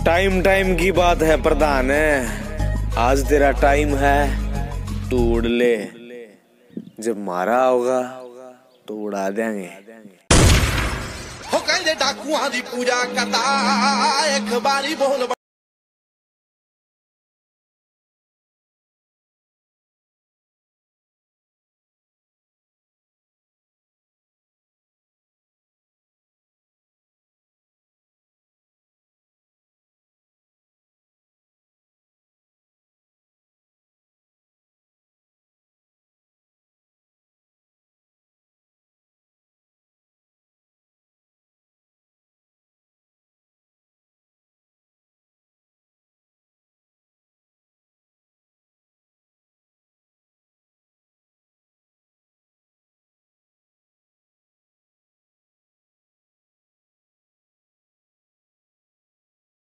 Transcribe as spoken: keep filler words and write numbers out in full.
Time time की बात है प्रधान है, आज तेरा टाइम है तू उड़ ले, जब मारा होगा तो उड़ा देंगे। हो कहंदे डाकुआं दी पूजा करता एक बारी बोल